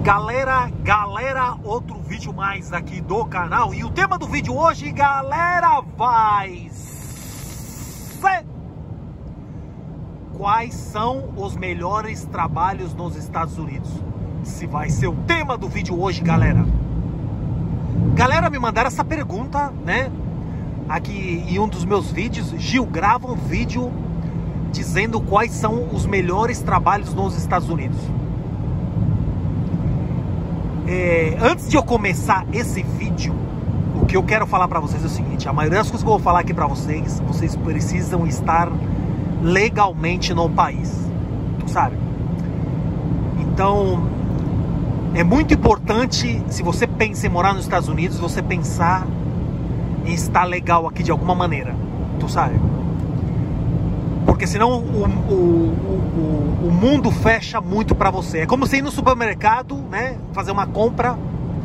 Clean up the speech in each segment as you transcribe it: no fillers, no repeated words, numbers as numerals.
Galera, outro vídeo mais aqui do canal. E o tema do vídeo hoje, galera, vai ser: quais são os melhores trabalhos nos Estados Unidos? Se vai ser o tema do vídeo hoje, galera. Galera, me mandaram essa pergunta, né? Aqui em um dos meus vídeos. Gil, grava um vídeo dizendo quais são os melhores trabalhos nos Estados Unidos. Antes de eu começar esse vídeo, o que eu quero falar pra vocês é o seguinte: a maioria das coisas que eu vou falar aqui pra vocês, vocês precisam estar legalmente no país, tu sabe? Então, é muito importante, se você pensa em morar nos Estados Unidos, você pensar em estar legal aqui de alguma maneira, tu sabe? Porque senão o mundo fecha muito pra você. É como você ir no supermercado, né, fazer uma compra,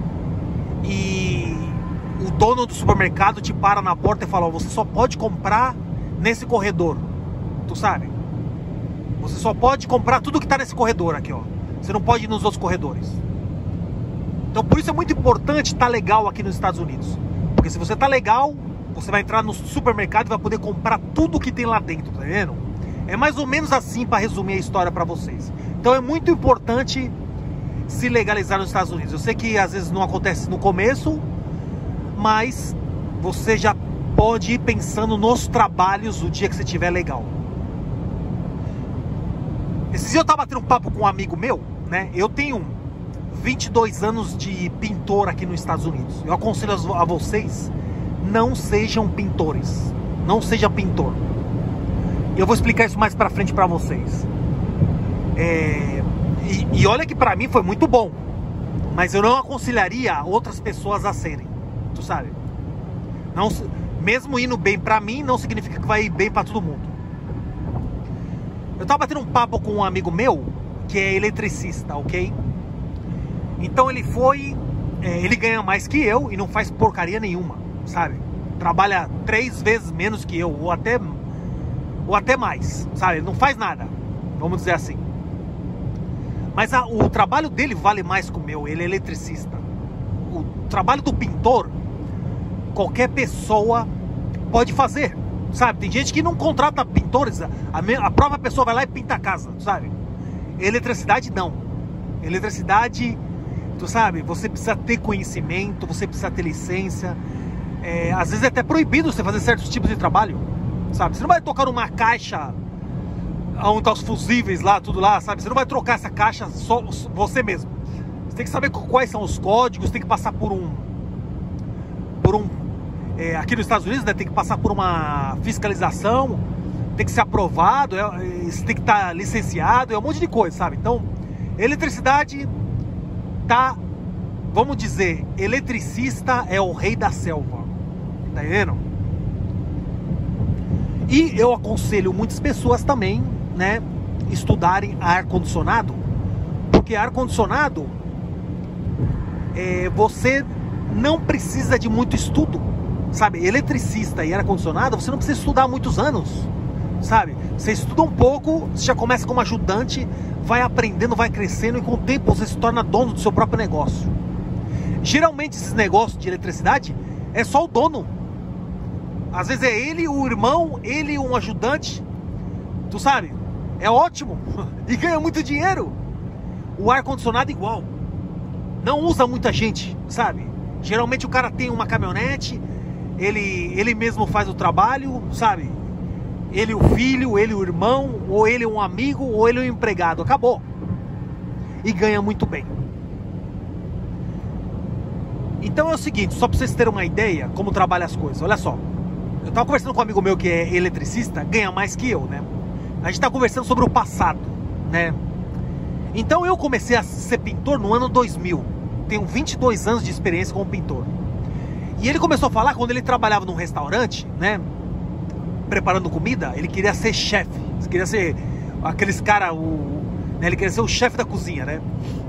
e o dono do supermercado te para na porta e fala: ó, você só pode comprar nesse corredor, tu sabe? Você só pode comprar tudo que tá nesse corredor aqui, ó. Você não pode ir nos outros corredores. Então por isso é muito importante estar legal aqui nos Estados Unidos. Porque se você tá legal, você vai entrar no supermercado e vai poder comprar tudo que tem lá dentro, tá vendo? É mais ou menos assim, para resumir a história para vocês. Então é muito importante se legalizar nos Estados Unidos. Eu sei que às vezes não acontece no começo, mas você já pode ir pensando nos trabalhos o dia que você estiver legal. Esses dias eu tava batendo um papo com um amigo meu, né? Eu tenho 22 anos de pintor aqui nos Estados Unidos. Eu aconselho a vocês: não sejam pintores. Não seja pintor. Eu vou explicar isso mais pra frente pra vocês. E olha que pra mim foi muito bom, mas eu não aconselharia outras pessoas a serem, tu sabe? Não, mesmo indo bem pra mim, não significa que vai ir bem pra todo mundo. Eu tava batendo um papo com um amigo meu que é eletricista, ok? Então ele foi, ele ganha mais que eu e não faz porcaria nenhuma, sabe? Trabalha 3 vezes menos que eu, ou até mais, sabe? Ele não faz nada, vamos dizer assim. Mas o trabalho dele vale mais que o meu. Ele é eletricista. O trabalho do pintor, qualquer pessoa pode fazer, sabe? Tem gente que não contrata pintores, a própria pessoa vai lá e pinta a casa, sabe? Eletricidade não. Eletricidade, tu sabe, você precisa ter conhecimento, você precisa ter licença. Às vezes é até proibido você fazer certos tipos de trabalho, sabe? Você não vai tocar numa caixa onde tá os fusíveis lá, tudo lá, sabe? Você não vai trocar essa caixa só você mesmo. Você tem que saber quais são os códigos, tem que passar por um aqui nos Estados Unidos, né, tem que passar por uma fiscalização, tem que ser aprovado, você tem que estar licenciado, um monte de coisa, sabe? Então, eletricidade tá, vamos dizer, eletricista é o rei da selva, tá vendo? E eu aconselho muitas pessoas também, né, estudarem ar-condicionado, porque ar-condicionado, você não precisa de muito estudo, sabe? Eletricista e ar-condicionado, você não precisa estudar muitos anos, sabe? Você estuda um pouco, você já começa como ajudante, vai aprendendo, vai crescendo, e com o tempo você se torna dono do seu próprio negócio. Geralmente esses negócios de eletricidade é só o dono. Às vezes é ele, o irmão, ele, um ajudante, tu sabe? É ótimo e ganha muito dinheiro. O ar-condicionado igual, não usa muita gente, sabe? Geralmente o cara tem uma caminhonete, ele mesmo faz o trabalho, sabe? Ele o filho, ele o irmão, ou ele um amigo, ou ele um empregado, acabou. E ganha muito bem. Então é o seguinte, só pra vocês terem uma ideia como trabalham as coisas, olha só. Eu tava conversando com um amigo meu que é eletricista, ganha mais que eu, né? A gente tá conversando sobre o passado, né? Então eu comecei a ser pintor no ano 2000. Tenho 22 anos de experiência como pintor. E ele começou a falar, quando ele trabalhava num restaurante, né, preparando comida, ele queria ser chefe. Ele queria ser aqueles caras, né, ele queria ser o chefe da cozinha, né?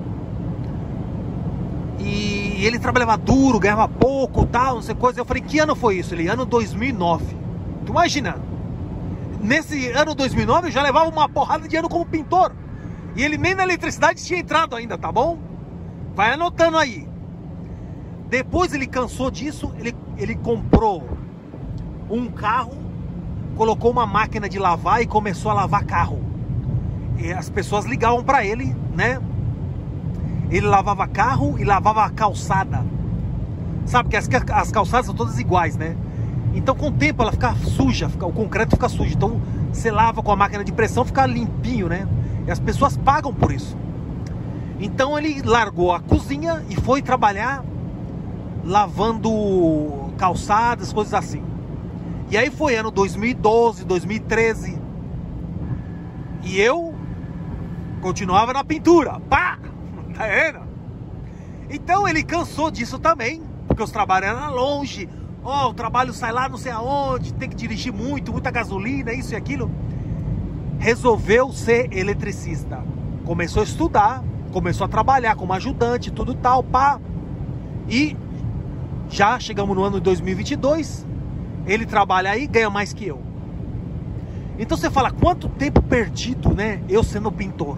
E ele trabalhava duro, ganhava pouco, tal, não sei coisa. Eu falei: que ano foi isso? Ele: ano 2009. Tu imagina? Nesse ano 2009 eu já levava uma porrada de ano como pintor. E ele nem na eletricidade tinha entrado ainda, tá bom? Vai anotando aí. Depois ele cansou disso, ele comprou um carro, colocou uma máquina de lavar e começou a lavar carro. E as pessoas ligavam para ele, né? Ele lavava carro e lavava a calçada. Sabe que as calçadas são todas iguais, né? Então com o tempo ela fica suja, o concreto fica sujo. Então você lava com a máquina de pressão, fica limpinho, né? E as pessoas pagam por isso. Então ele largou a cozinha e foi trabalhar lavando calçadas, coisas assim. E aí foi ano 2012, 2013. E eu continuava na pintura. Pá! Tá vendo? Então ele cansou disso também, porque os trabalhos eram longe. Ó, o trabalho sai lá não sei aonde, tem que dirigir muita gasolina, isso e aquilo. Resolveu ser eletricista. Começou a estudar, começou a trabalhar como ajudante, tudo tal, pá. E já chegamos no ano de 2022, ele trabalha aí e ganha mais que eu. Então você fala, quanto tempo perdido, né? Eu sendo pintor.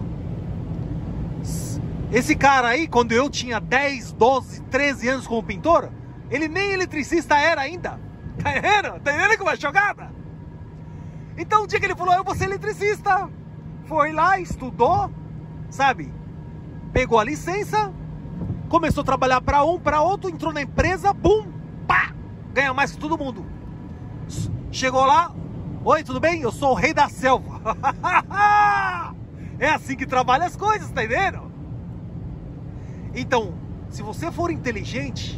Esse cara aí, quando eu tinha 10, 12, 13 anos como pintor, ele nem eletricista era ainda. Tá vendo? Tá vendo como é jogada? Então o dia que ele falou, eu vou ser eletricista, foi lá, estudou, sabe? Pegou a licença, começou a trabalhar para um, para outro, entrou na empresa, bum, pá, ganha mais que todo mundo. Chegou lá, oi, tudo bem? Eu sou o rei da selva. É assim que trabalha as coisas, tá entendendo? Então, se você for inteligente,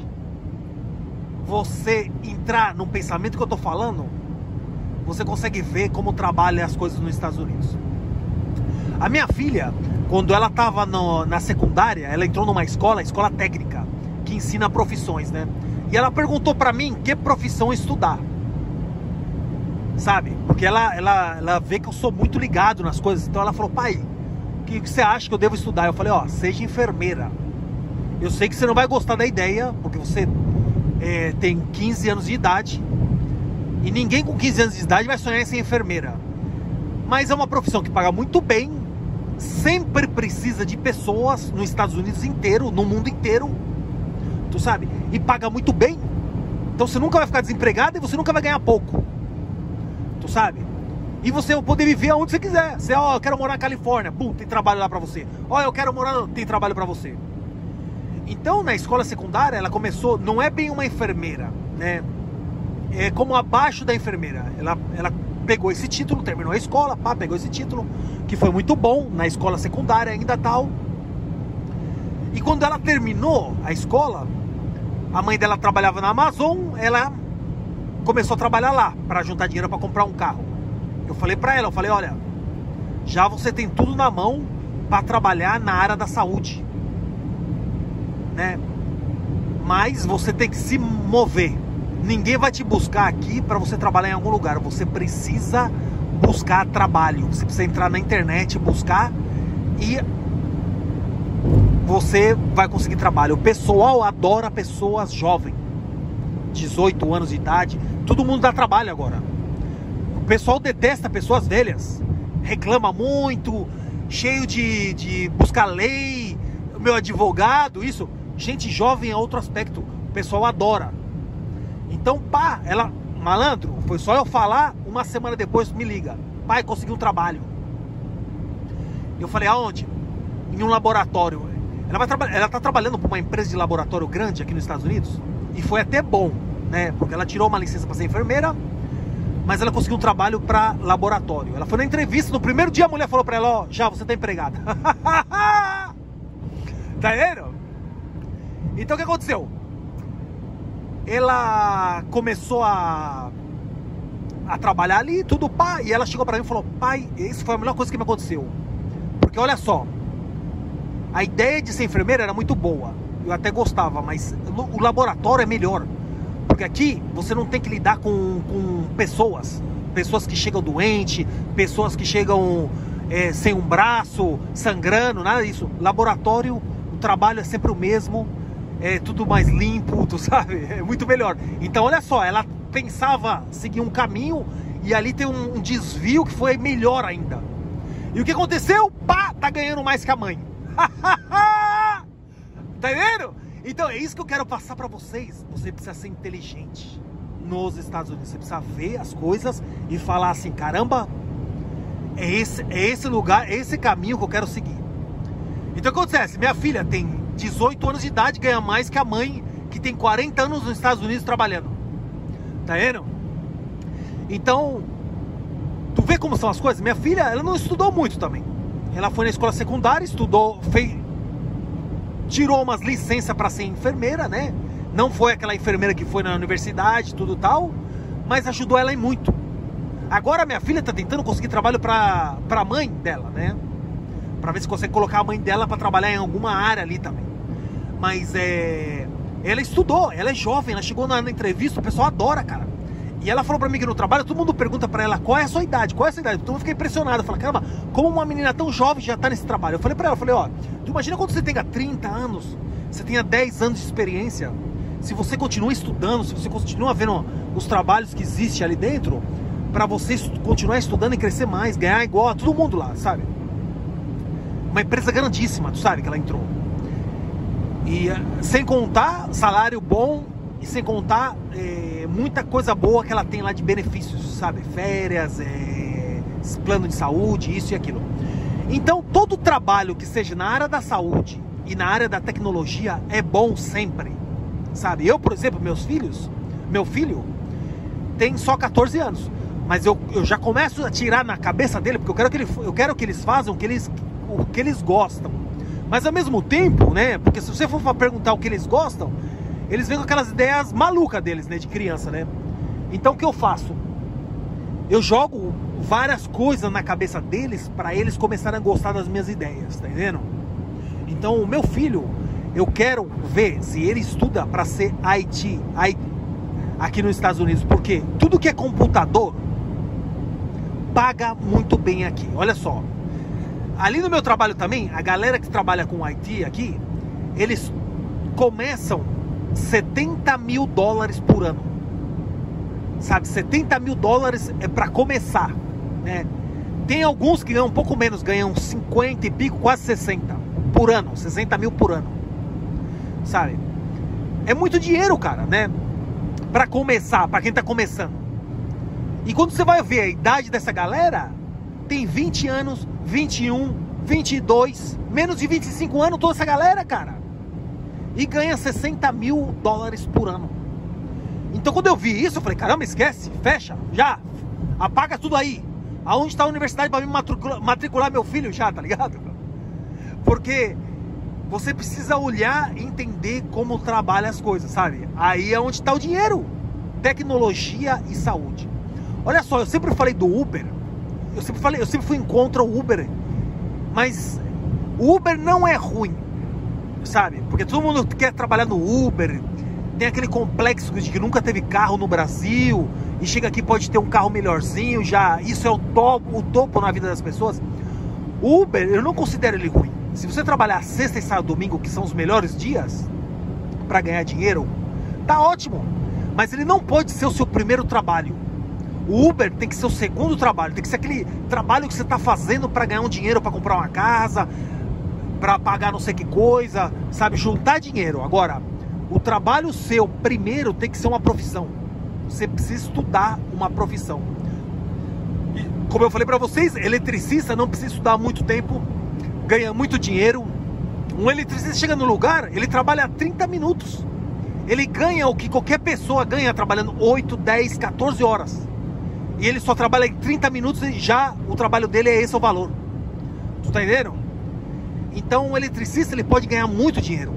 você entrar no pensamento que eu tô falando, você consegue ver como trabalham as coisas nos Estados Unidos. A minha filha, quando ela estava na secundária, ela entrou numa escola técnica, que ensina profissões, né? E ela perguntou pra mim que profissão estudar. Sabe? Porque ela vê que eu sou muito ligado nas coisas. Então ela falou, pai, o que você acha que eu devo estudar? Eu falei, ó, seja enfermeira. Eu sei que você não vai gostar da ideia, porque você tem 15 anos de idade. E ninguém com 15 anos de idade vai sonhar em ser enfermeira. Mas é uma profissão que paga muito bem. Sempre precisa de pessoas nos Estados Unidos inteiro, no mundo inteiro. Tu sabe? E paga muito bem. Então você nunca vai ficar desempregado e você nunca vai ganhar pouco. Tu sabe? E você vai poder viver onde você quiser. Você, ó, eu quero morar na Califórnia. Bum, tem trabalho lá pra você. Ó, eu quero morar, tem trabalho pra você. Então na escola secundária ela começou, não é bem uma enfermeira, né? É como abaixo da enfermeira. Ela pegou esse título, terminou a escola, pá, pegou esse título, que foi muito bom na escola secundária ainda tal. E quando ela terminou a escola, a mãe dela trabalhava na Amazon, ela começou a trabalhar lá para juntar dinheiro para comprar um carro. Eu falei para ela, olha, já você tem tudo na mão para trabalhar na área da saúde, né? Mas você tem que se mover. Ninguém vai te buscar aqui para você trabalhar em algum lugar. Você precisa buscar trabalho. Você precisa entrar na internet, buscar, e você vai conseguir trabalho. O pessoal adora pessoas jovens, 18 anos de idade. Todo mundo dá trabalho agora. O pessoal detesta pessoas velhas, reclama muito, cheio de buscar lei, o meu advogado, isso. Gente jovem é outro aspecto, o pessoal adora. Então, pá, ela, malandro, foi só eu falar, uma semana depois me liga, pai, consegui um trabalho. Eu falei, aonde? Em um laboratório. Ela tá trabalhando para uma empresa de laboratório grande aqui nos Estados Unidos, e foi até bom, né? Porque ela tirou uma licença para ser enfermeira, mas ela conseguiu um trabalho para laboratório. Ela foi na entrevista, no primeiro dia a mulher falou para ela, ó, já, você tá empregada. Tá vendo? Então o que aconteceu? Ela começou a trabalhar ali, tudo, pá, e ela chegou pra mim e falou, pai, isso foi a melhor coisa que me aconteceu. Porque olha só, a ideia de ser enfermeira era muito boa, eu até gostava, mas o laboratório é melhor. Porque aqui você não tem que lidar com pessoas que chegam doentes, pessoas que chegam sem um braço, sangrando, nada disso. Laboratório, o trabalho é sempre o mesmo, é tudo mais limpo, tu sabe? É muito melhor. Então olha só, ela pensava seguir um caminho e ali tem um desvio que foi melhor ainda. E o que aconteceu? Pá, tá ganhando mais que a mãe. Tá vendo? Então é isso que eu quero passar pra vocês. Você precisa ser inteligente nos Estados Unidos. Você precisa ver as coisas e falar assim, caramba, é esse lugar, é esse caminho que eu quero seguir. Então o que acontece? Minha filha tem 18 anos de idade, ganha mais que a mãe que tem 40 anos nos Estados Unidos trabalhando. Tá vendo? Então, tu vê como são as coisas? Minha filha, ela não estudou muito também. Ela foi na escola secundária, estudou, tirou umas licenças para ser enfermeira, né? Não foi aquela enfermeira que foi na universidade, tudo tal, mas ajudou ela em muito. Agora minha filha tá tentando conseguir trabalho pra mãe dela, né? Pra ver se consegue colocar a mãe dela pra trabalhar em alguma área ali também. Mas ela estudou, ela é jovem, ela chegou na entrevista, o pessoal adora, cara. E ela falou pra mim que no trabalho, todo mundo pergunta pra ela qual é a sua idade, qual é a sua idade. Então eu fiquei impressionado, eu falei, caramba, como uma menina tão jovem já tá nesse trabalho? Eu falei pra ela, ó, tu imagina quando você tenha 30 anos, você tenha 10 anos de experiência, se você continua estudando, se você continua vendo os trabalhos que existem ali dentro, pra você continuar estudando e crescer mais, ganhar igual a todo mundo lá, sabe? Uma empresa grandíssima, tu sabe que ela entrou. E sem contar salário bom e sem contar muita coisa boa que ela tem lá de benefícios, sabe? Férias, plano de saúde, isso e aquilo. Então todo trabalho que seja na área da saúde e na área da tecnologia é bom sempre, sabe? Eu, por exemplo, meu filho tem só 14 anos, mas eu já começo a tirar na cabeça dele, porque eu quero que eles façam o que eles gostam. Mas ao mesmo tempo, né? Porque se você for perguntar o que eles gostam, eles vêm com aquelas ideias malucas deles, né? De criança, né? Então o que eu faço? Eu jogo várias coisas na cabeça deles para eles começarem a gostar das minhas ideias, tá entendendo? Então o meu filho, eu quero ver se ele estuda para ser IT aqui nos Estados Unidos, porque tudo que é computador paga muito bem aqui. Olha só, ali no meu trabalho também, a galera que trabalha com IT aqui, eles começam $70 mil por ano, sabe? $70 mil é para começar, né? Tem alguns que ganham um pouco menos, ganham 50 e pico, quase 60 por ano, 60 mil por ano, sabe? É muito dinheiro, cara, né? Para começar, para quem tá começando. E quando você vai ver a idade dessa galera, tem 20 anos, 21, 22, menos de 25 anos toda essa galera, cara. E ganha $60 mil por ano. Então quando eu vi isso, eu falei, caramba, esquece, fecha, já, apaga tudo aí. Aonde está a universidade para me matricular meu filho já, tá ligado? Porque você precisa olhar e entender como trabalha as coisas, sabe? Aí é onde está o dinheiro. Tecnologia e saúde. Olha só, eu sempre falei do Uber. Eu sempre fui contra o Uber. Mas o Uber não é ruim, sabe? Porque todo mundo quer trabalhar no Uber. Tem aquele complexo de que nunca teve carro no Brasil e chega aqui pode ter um carro melhorzinho, já isso é o topo na vida das pessoas. O Uber, eu não considero ele ruim. Se você trabalhar sexta e sábado, domingo, que são os melhores dias para ganhar dinheiro, tá ótimo. Mas ele não pode ser o seu primeiro trabalho. O Uber tem que ser o segundo trabalho, tem que ser aquele trabalho que você está fazendo para ganhar um dinheiro, para comprar uma casa, para pagar não sei que coisa, sabe, juntar dinheiro. Agora, o trabalho seu primeiro tem que ser uma profissão. Você precisa estudar uma profissão. E, como eu falei para vocês, eletricista não precisa estudar muito tempo, ganha muito dinheiro. Um eletricista chega no lugar, ele trabalha 30 minutos. Ele ganha o que qualquer pessoa ganha trabalhando 8, 10, 14 horas. E ele só trabalha em 30 minutos e já o trabalho dele é esse o valor. Tu tá entendendo? Então o eletricista ele pode ganhar muito dinheiro.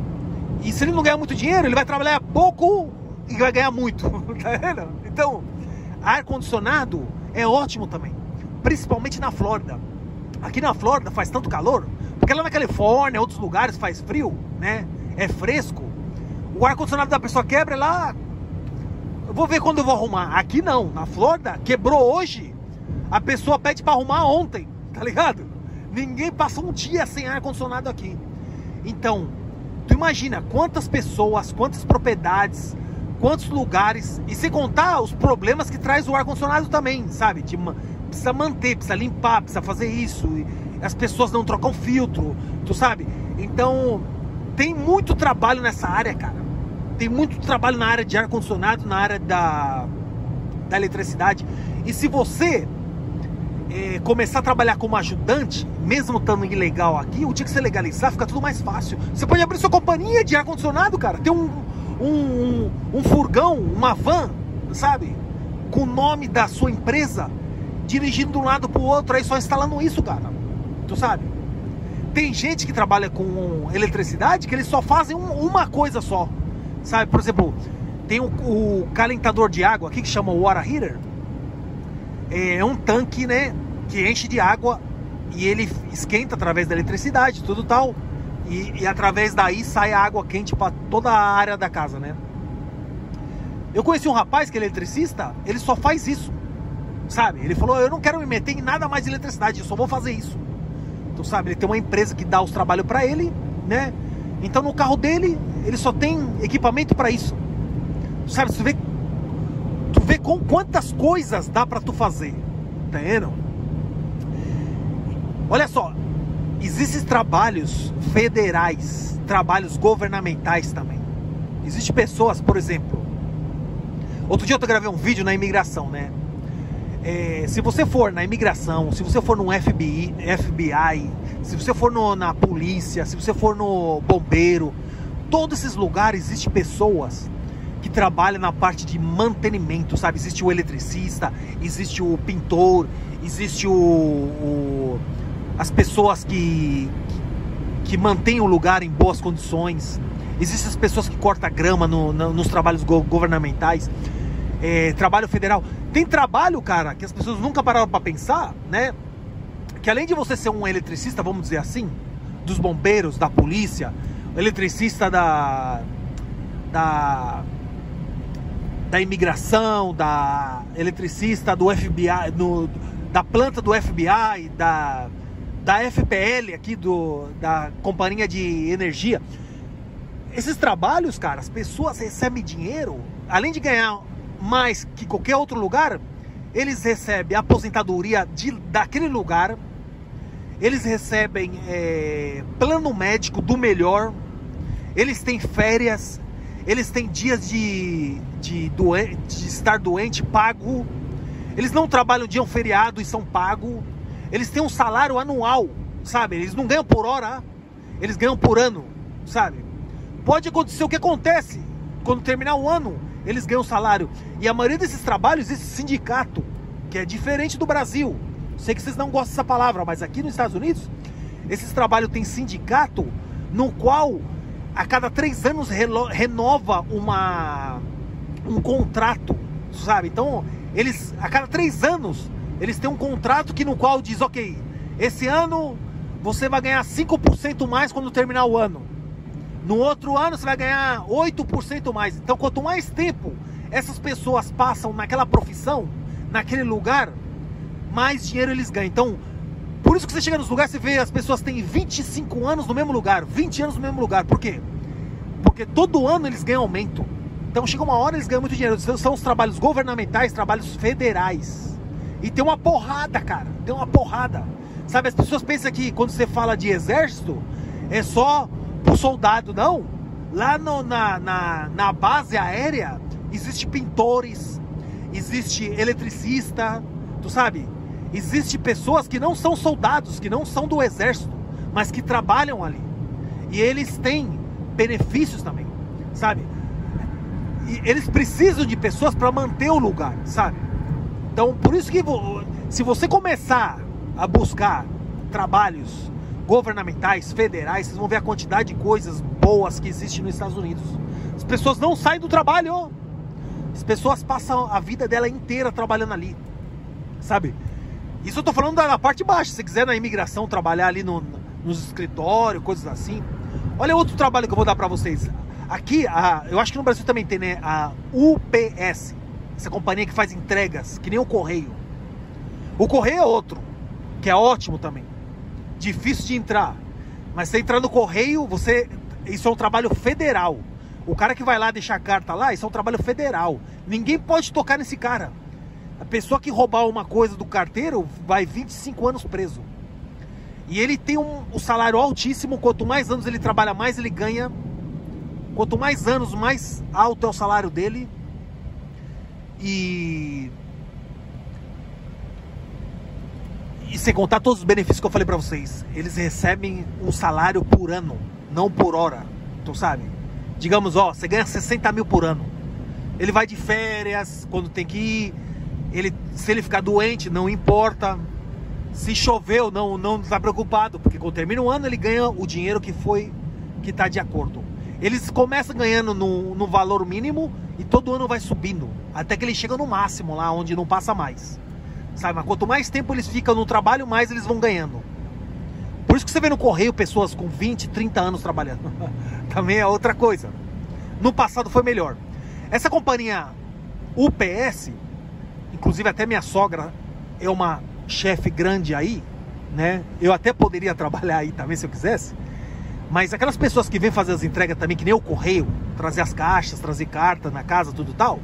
E se ele não ganhar muito dinheiro, ele vai trabalhar pouco e vai ganhar muito. Tá vendo? Então, ar-condicionado é ótimo também. Principalmente na Flórida. Aqui na Flórida faz tanto calor, porque lá na Califórnia, outros lugares faz frio, né? É fresco. O ar-condicionado da pessoa quebra lá. Eu vou ver quando eu vou arrumar. Aqui não, na Flórida, quebrou hoje. A pessoa pede pra arrumar ontem, tá ligado? Ninguém passa um dia sem ar-condicionado aqui. Então, tu imagina quantas pessoas, quantas propriedades, quantos lugares, e sem contar os problemas que traz o ar-condicionado também, sabe? Precisa manter, precisa limpar, precisa fazer isso. E as pessoas não trocam filtro, tu sabe? Então, Tem muito trabalho nessa área, cara. Tem muito trabalho na área de ar-condicionado, na área da eletricidade. E se você começar a trabalhar como ajudante, mesmo estando ilegal aqui, o dia que você legalizar, fica tudo mais fácil. Você pode abrir sua companhia de ar-condicionado, cara. Ter um furgão, uma van, sabe? Com o nome da sua empresa, dirigindo de um lado pro outro, aí só instalando isso, cara. Tu sabe? Tem gente que trabalha com eletricidade que eles só fazem uma coisa só. Sabe? Por exemplo, tem o calentador de água aqui que chama water heater. É um tanque, né, que enche de água e ele esquenta através da eletricidade, tudo tal. E através daí sai a água quente para toda a área da casa, né? Eu conheci um rapaz que é eletricista, ele só faz isso, sabe? Ele falou, eu não quero me meter em nada mais de eletricidade, eu só vou fazer isso. Então, sabe, ele tem uma empresa que dá os trabalhos para ele, né? Então no carro dele, ele só tem equipamento para isso. Sabe, tu vê com quantas coisas dá para tu fazer, tá vendo? Olha só, existem trabalhos federais, trabalhos governamentais também. Existem pessoas, por exemplo, outro dia eu gravei um vídeo na imigração, né? Se você for na imigração, se você for no FBI, se você for na polícia, se você for no bombeiro, todos esses lugares existem pessoas que trabalham na parte de mantenimento, sabe? Existe o eletricista, existe o pintor, existe as pessoas que mantêm o lugar em boas condições, existem as pessoas que cortam grama nos trabalhos governamentais, trabalho federal. Tem trabalho, cara, que as pessoas nunca pararam para pensar, né? Que além de você ser um eletricista, vamos dizer assim, dos bombeiros, da polícia, eletricista da imigração, da eletricista do FBI, da planta do FBI, da FPL aqui, da companhia de energia. Esses trabalhos, cara, as pessoas recebem dinheiro, além de ganhar mais que qualquer outro lugar, eles recebem a aposentadoria daquele lugar, eles recebem plano médico do melhor, eles têm férias, eles têm dias de estar doente pago, eles não trabalham dia um feriado e são pagos, eles têm um salário anual, sabe? Eles não ganham por hora, eles ganham por ano, sabe? Pode acontecer o que acontece quando terminar o ano, eles ganham salário. E a maioria desses trabalhos, esse sindicato, que é diferente do Brasil. Sei que vocês não gostam dessa palavra, mas aqui nos Estados Unidos, esses trabalhos tem sindicato no qual a cada 3 anos renova um contrato, sabe? Então, eles, a cada 3 anos, eles têm um contrato no qual diz, ok, esse ano você vai ganhar 5% mais quando terminar o ano. No outro ano você vai ganhar 8% mais. Então, quanto mais tempo essas pessoas passam naquela profissão, naquele lugar, mais dinheiro eles ganham. Então, por isso que você chega nos lugares, você vê as pessoas têm 25 anos no mesmo lugar, 20 anos no mesmo lugar. Por quê? Porque todo ano eles ganham aumento. Então, chega uma hora eles ganham muito dinheiro. São os trabalhos governamentais, trabalhos federais. E tem uma porrada, cara. Tem uma porrada. Sabe, as pessoas pensam que quando você fala de exército, é só pro soldado. Não. Lá na base aérea, existe pintores, existe eletricista, tu sabe? Existe pessoas que não são soldados, que não são do exército, mas que trabalham ali. E eles têm benefícios também, sabe? E eles precisam de pessoas para manter o lugar, sabe? Então, por isso que se você começar a buscar trabalhos governamentais, federais, vocês vão ver a quantidade de coisas boas que existem nos Estados Unidos. As pessoas não saem do trabalho. As pessoas passam a vida dela inteira trabalhando ali, sabe? Isso eu tô falando da parte baixa. Se você quiser na imigração trabalhar ali nos escritórios, coisas assim. Olha outro trabalho que eu vou dar pra vocês. Aqui, eu acho que no Brasil também tem, né? A UPS, essa companhia que faz entregas, que nem o Correio. O Correio é outro, que é ótimo também. Difícil de entrar. Mas você entrar no Correio, isso é um trabalho federal. O cara que vai lá deixar a carta lá, isso é um trabalho federal. Ninguém pode tocar nesse cara. A pessoa que roubar uma coisa do carteiro vai 25 anos preso. E ele tem um salário altíssimo. Quanto mais anos ele trabalha, mais ele ganha. Quanto mais anos, mais alto é o salário dele. E sem contar todos os benefícios que eu falei pra vocês. Eles recebem um salário por ano, não por hora. Tu sabe? Digamos, ó, você ganha 60 mil por ano. Ele vai de férias quando tem que ir. Se ele ficar doente, não importa. Se choveu, não está preocupado. Porque quando termina o ano, ele ganha o dinheiro que tá de acordo. Eles começam ganhando no valor mínimo e todo ano vai subindo. Até que eles chegam no máximo lá, onde não passa mais. Sabe? Mas quanto mais tempo eles ficam no trabalho, mais eles vão ganhando. Por isso que você vê no correio pessoas com 20, 30 anos trabalhando. Também é outra coisa. No passado foi melhor. Essa companhia UPS, inclusive até minha sogra é uma chefe grande aí, né? Eu até poderia trabalhar aí também se eu quisesse. Mas aquelas pessoas que vêm fazer as entregas também, que nem o correio, trazer as caixas, trazer carta na casa, tudo tal,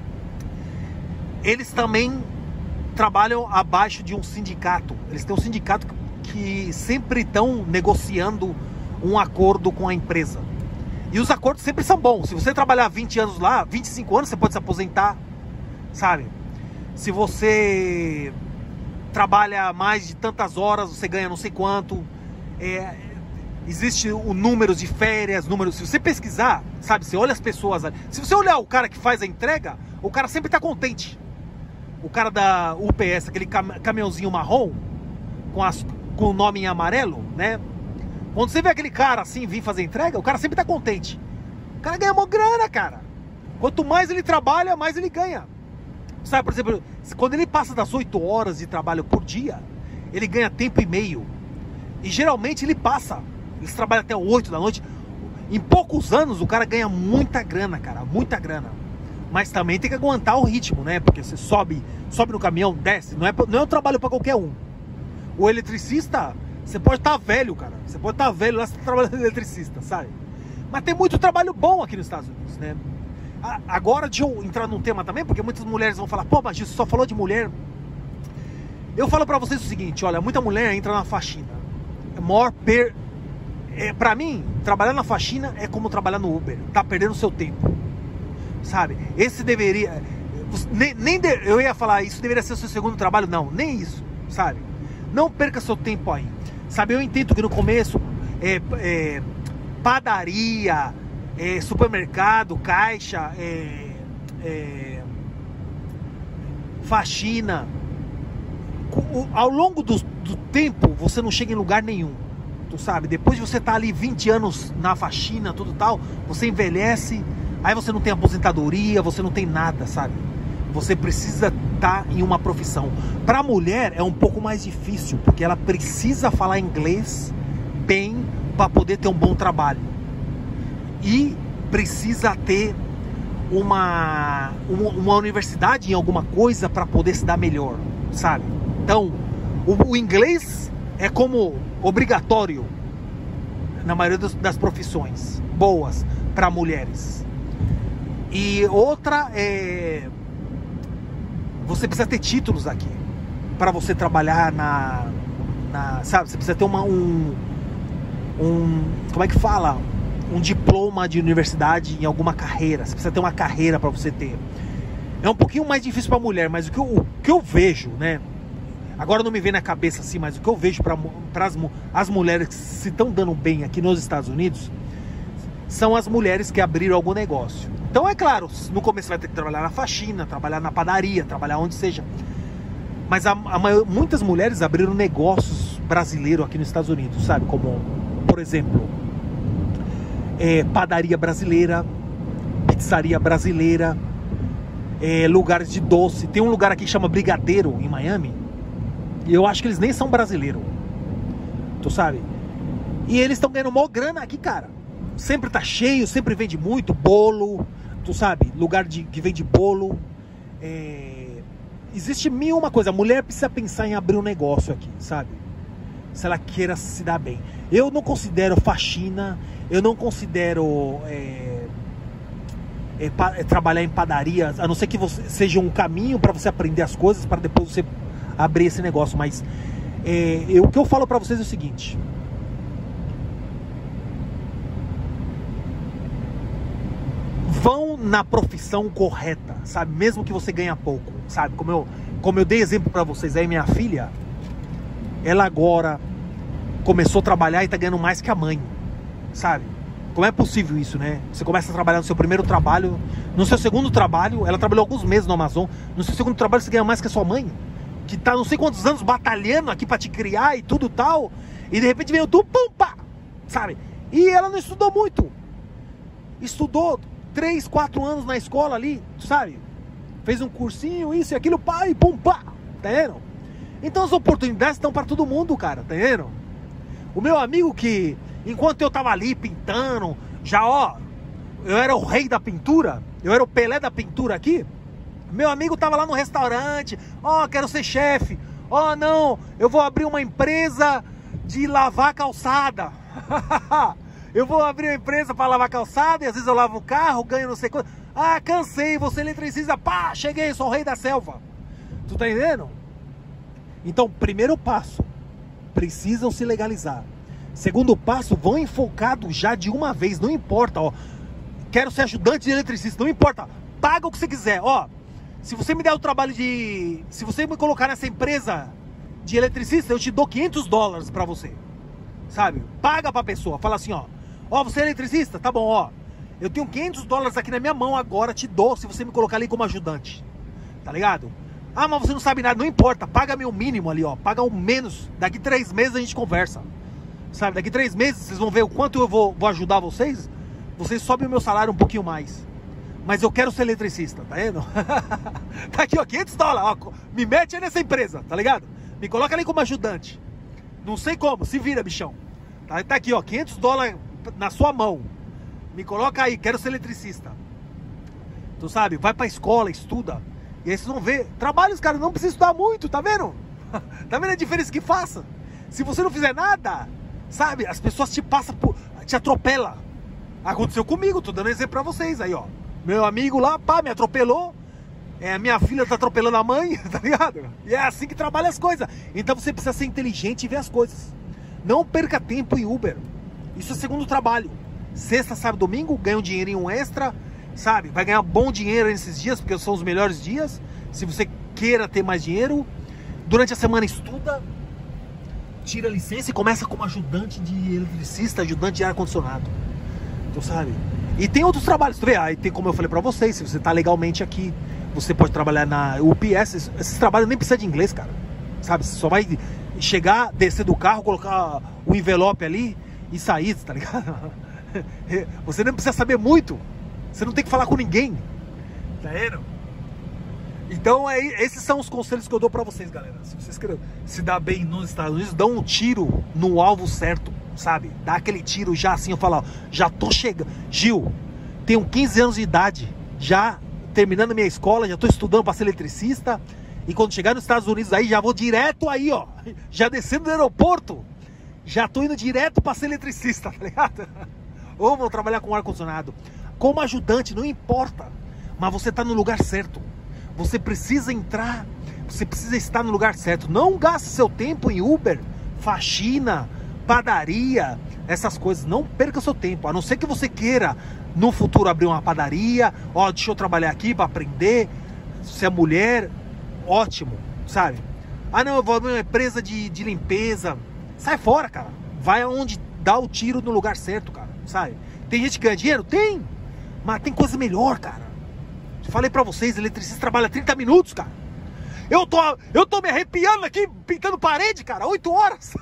eles também trabalham abaixo de um sindicato. Eles têm um sindicato que sempre estão negociando um acordo com a empresa. E os acordos sempre são bons. Se você trabalhar 20 anos lá, 25 anos, você pode se aposentar, sabe? Se você trabalha mais de tantas horas, você ganha não sei quanto. Existe o número de férias, se você pesquisar, sabe? Você olha as pessoas ali. Se você olhar o cara que faz a entrega, o cara sempre está contente. O cara da UPS, aquele caminhãozinho marrom, com o nome em amarelo, né? Quando você vê aquele cara assim vir fazer entrega, o cara sempre tá contente. O cara ganha uma grana, cara. Quanto mais ele trabalha, mais ele ganha. Sabe, por exemplo, quando ele passa das 8 horas de trabalho por dia, ele ganha tempo e meio. E geralmente ele passa. Eles trabalham até 8 da noite. Em poucos anos o cara ganha muita grana, cara. Muita grana. Mas também tem que aguentar o ritmo, né? Porque você sobe no caminhão, desce. Não é um trabalho para qualquer um. O eletricista, você pode estar velho, cara. Você pode estar velho lá, você tá trabalhando de eletricista, sabe? Mas tem muito trabalho bom aqui nos Estados Unidos, né? Agora, deixa eu entrar num tema também, porque muitas mulheres vão falar, pô, mas você só falou de mulher. Eu falo pra vocês o seguinte, olha, muita mulher entra na faxina. Pra mim, trabalhar na faxina é como trabalhar no Uber. Tá perdendo seu tempo, sabe? Esse deveria... eu ia falar, isso deveria ser o seu segundo trabalho. Não, nem isso, sabe? Não perca seu tempo aí. Sabe, eu entendo que no começo padaria, supermercado, caixa, faxina, ao longo do tempo você não chega em lugar nenhum, tu sabe? Depois de você estar ali 20 anos na faxina, tudo tal, você envelhece, aí você não tem aposentadoria, você não tem nada, sabe? Você precisa estar em uma profissão. Para a mulher é um pouco mais difícil, porque ela precisa falar inglês bem para poder ter um bom trabalho. E precisa ter uma universidade em alguma coisa para poder se dar melhor, sabe? Então, o inglês é como obrigatório na maioria das profissões boas para mulheres. E outra você precisa ter títulos aqui para você trabalhar sabe, você precisa ter como é que fala? Um diploma de universidade em alguma carreira. Você precisa ter uma carreira para você ter. É um pouquinho mais difícil para mulher, mas o que eu vejo, né? Agora não me vem na cabeça assim, mas o que eu vejo para as mulheres que se estão dando bem aqui nos Estados Unidos são as mulheres que abriram algum negócio. Então é claro, no começo você vai ter que trabalhar na faxina, trabalhar na padaria, trabalhar onde seja. Mas muitas mulheres abriram negócios brasileiros aqui nos Estados Unidos, sabe? Como, por exemplo, padaria brasileira, pizzaria brasileira, lugares de doce. Tem um lugar aqui que chama Brigadeiro, em Miami, e eu acho que eles nem são brasileiros, tu sabe? E eles estão ganhando mó grana aqui, cara. Sempre tá cheio, sempre vende muito bolo, tu sabe? Lugar que vende bolo. Existe mil uma coisa. A mulher precisa pensar em abrir um negócio aqui, sabe? Se ela queira se dar bem. Eu não considero faxina, eu não considero trabalhar em padarias, a não ser que seja um caminho para você aprender as coisas, para depois você abrir esse negócio. Mas O que eu falo pra vocês é o seguinte: vão na profissão correta, sabe? Mesmo que você ganhe pouco, sabe? Como eu dei exemplo pra vocês aí, minha filha, ela agora começou a trabalhar e tá ganhando mais que a mãe, sabe? Como é possível isso, né? Você começa a trabalhar no seu primeiro trabalho, no seu segundo trabalho, ela trabalhou alguns meses no Amazon, no seu segundo trabalho você ganha mais que a sua mãe, que tá não sei quantos anos batalhando aqui pra te criar e tudo tal, e de repente veio tu, pum, pá, sabe? E ela não estudou muito, estudou 3, 4 anos na escola ali, sabe? Fez um cursinho, isso e aquilo, pá, e pum, pá, tá vendo? Então as oportunidades estão pra todo mundo, cara, tá vendo? O meu amigo que, enquanto eu tava ali pintando, já ó, eu era o rei da pintura, eu era o Pelé da pintura aqui, meu amigo tava lá no restaurante, ó, quero ser chefe, ó, não, eu vou abrir uma empresa de lavar calçada, eu vou abrir uma empresa para lavar calçada, e às vezes eu lavo o carro, ganho não sei quanto, ah, cansei, você eletricista, pá, cheguei, sou o rei da selva, tu tá entendendo? Então, primeiro passo, precisam se legalizar. Segundo passo, vão enfocados já de uma vez, não importa, ó, quero ser ajudante de eletricista, não importa, paga o que você quiser, ó, se você me der o trabalho de, se você me colocar nessa empresa de eletricista, eu te dou $500 pra você, sabe, paga pra pessoa, fala assim, ó, você é eletricista, tá bom, ó, eu tenho $500 aqui na minha mão agora, te dou, se você me colocar ali como ajudante, tá ligado? Ah, mas você não sabe nada, não importa, paga meu mínimo ali, ó, paga o menos, daqui 3 meses a gente conversa, sabe, daqui 3 meses vocês vão ver o quanto eu vou ajudar vocês, vocês sobem o meu salário um pouquinho mais, mas eu quero ser eletricista, tá vendo? Tá aqui, ó, $500, ó, me mete aí nessa empresa, tá ligado? Me coloca ali como ajudante, não sei como, se vira, bichão, tá aqui, ó, $500 na sua mão, me coloca aí, quero ser eletricista, tu sabe, vai pra escola, estuda, e aí vocês vão ver, trabalhos, cara, não precisa estudar muito, tá vendo? Tá vendo a diferença que faça? Se você não fizer nada, sabe, as pessoas te passam por, te atropela. Aconteceu comigo, tô dando exemplo pra vocês aí, ó. Meu amigo lá, pá, me atropelou. A minha filha tá atropelando a mãe, tá ligado? E é assim que trabalha as coisas. Então você precisa ser inteligente e ver as coisas. Não perca tempo em Uber. Isso é segundo trabalho. Sexta, sábado, domingo, ganha um dinheirinho extra, sabe? Vai ganhar bom dinheiro nesses dias, porque são os melhores dias. Se você queira ter mais dinheiro. Durante a semana estuda, tira licença e começa como ajudante de eletricista, ajudante de ar-condicionado. Tu sabe? E tem outros trabalhos, tu vê? Aí tem, como eu falei pra vocês, se você tá legalmente aqui, você pode trabalhar na UPS. Esses trabalhos nem precisa de inglês, cara. Sabe? Você só vai chegar, descer do carro, colocar o envelope ali e sair, tá ligado? Você nem precisa saber muito. Você não tem que falar com ninguém. Tá vendo? Então, esses são os conselhos que eu dou pra vocês, galera. Se vocês querem se dar bem nos Estados Unidos, dão um tiro no alvo certo, sabe? Dá aquele tiro já assim, eu falo, ó, já tô chegando. Gil, tenho 15 anos de idade, já terminando minha escola, já tô estudando pra ser eletricista. E quando chegar nos Estados Unidos aí, já vou direto aí, ó. Já descendo do aeroporto, já tô indo direto pra ser eletricista, tá ligado? Ou vou trabalhar com ar-condicionado. Como ajudante, não importa. Mas você tá no lugar certo. Você precisa entrar, você precisa estar no lugar certo. Não gaste seu tempo em Uber, faxina, padaria, essas coisas. Não perca seu tempo, a não ser que você queira no futuro abrir uma padaria. Ó, deixa eu trabalhar aqui para aprender. Se é mulher, ótimo, sabe? Ah não, eu vou abrir uma empresa de limpeza. Sai fora, cara. Vai aonde dá o tiro no lugar certo, cara, sabe? Tem gente que ganha dinheiro? Tem, mas tem coisa melhor, cara. Falei pra vocês, eletricista trabalha 30 minutos, cara. Eu tô me arrepiando aqui, pintando parede, cara, 8 horas.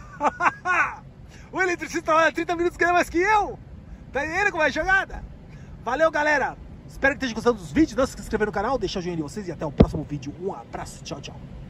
O eletricista trabalha 30 minutos, ganha mais que eu. Tá entendendo como é a jogada? Valeu, galera. Espero que esteja gostando dos vídeos. Não se inscrever no canal, deixar o joinha de vocês e até o próximo vídeo. Um abraço, tchau, tchau.